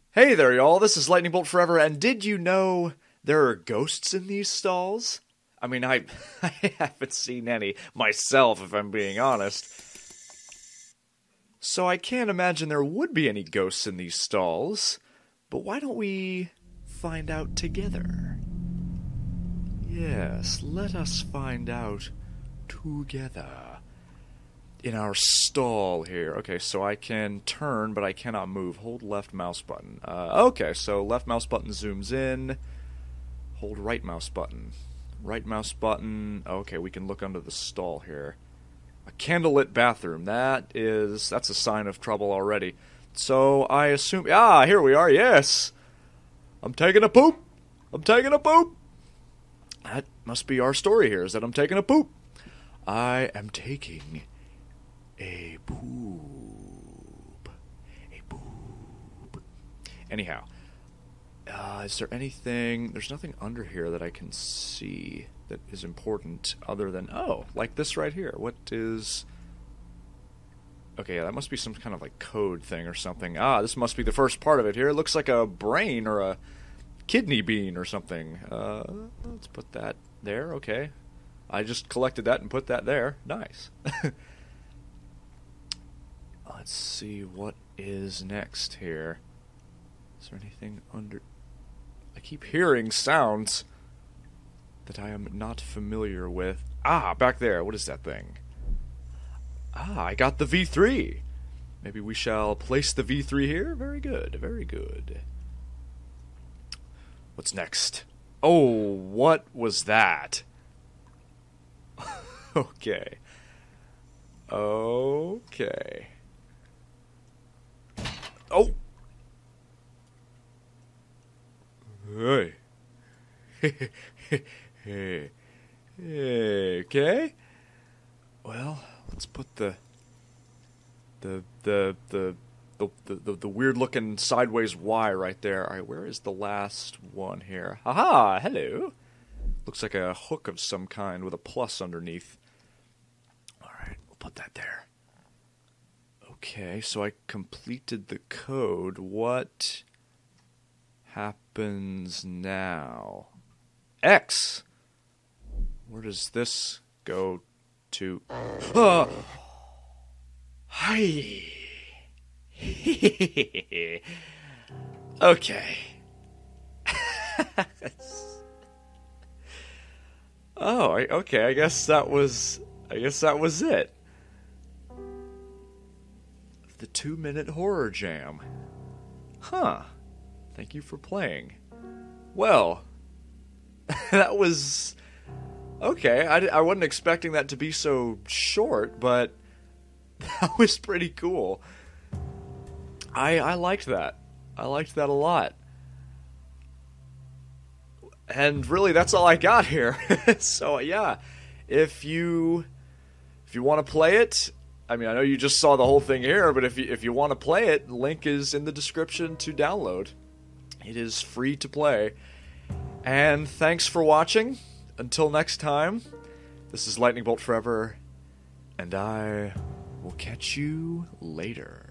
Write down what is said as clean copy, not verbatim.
Hey there, y'all. This is Lightning Bolt Forever, and did you know there are ghosts in these stalls? I mean, I haven't seen any myself, if I'm being honest. So I can't imagine there would be any ghosts in these stalls. But why don't we find out together? Yes, let us find out together. In our stall here. Okay, so I can turn, but I cannot move. Hold left mouse button. Okay, so left mouse button zooms in. Hold right mouse button. Right mouse button. Okay, we can look under the stall here. A candlelit bathroom. That's a sign of trouble already. So I assume... Ah, here we are, yes! I'm taking a poop! I'm taking a poop! That must be our story here, is that I'm taking a poop. I am taking... a poop. A poop. Anyhow, is there anything... There's nothing under here that I can see that is important other than... Oh, like this right here. What is... Okay, yeah, that must be some kind of like code thing or something. Ah, this must be the first part of it here. It looks like a brain or a kidney bean or something. Let's put that there. Okay. I just collected that and put that there. Nice. Let's see what is next here. Is there anything under... I keep hearing sounds that I am not familiar with. Ah, back there. What is that thing? Ah, I got the V3. Maybe we shall place the V3 here? Very good, very good. What's next? Oh, what was that? Okay. Okay. Oh! Hey. Hey. Okay. Well, let's put the weird looking sideways Y right there. Alright, where is the last one here? Haha, hello. Looks like a hook of some kind with a plus underneath. Alright, we'll put that there. Okay, so I completed the code. What happens now? X! Where does this go to? Hi! Okay. Oh, okay, I guess that was it. The 2-minute horror jam. Huh. Thank you for playing. Well, that was... Okay, I wasn't expecting that to be so short, but that was pretty cool. I liked that. I liked that a lot. And really, that's all I got here. So, yeah, if you want to play it... I mean, I know you just saw the whole thing here, but if you want to play it, the link is in the description to download. It is free to play. And thanks for watching. Until next time, this is Lightning Bolt Forever, and I will catch you later.